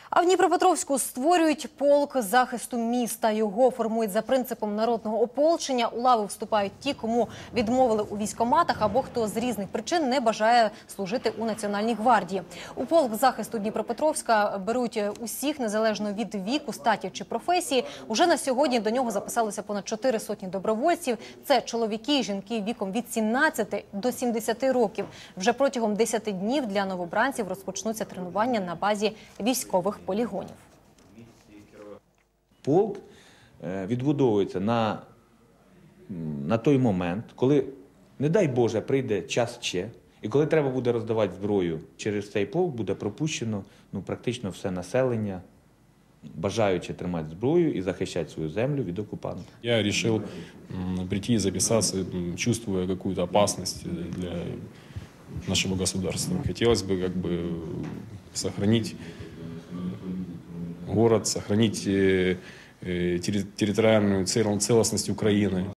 А в Дніпропетровську створюють полк захисту міста. Його формують за принципом народного ополчення. У лави вступають ті, кому відмовили у військкоматах або хто з різних причин не бажає служити у Національній гвардії. У полк захисту Дніпропетровська беруть усіх, незалежно від віку, статі чи професії. Уже на сьогодні до нього записалося понад 4 сотні добровольців. Це чоловіки і жінки віком від 17 до 70 років. Вже протягом 10 днів для новобранців розпочнуться тренування на базі військових полігонів. Полк відбудовується на той момент, коли, не дай Боже, прийде час ще, і коли треба буде роздавати зброю, через цей полк буде пропущено практично все населення, бажаючи тримати зброю і захищати свою землю від окупантів. Я вирішив прийти і записатися, чувствуя якусь опасність для нашего государства. Хотелось бы сохранить город, сохранить территориальную целостность Украины.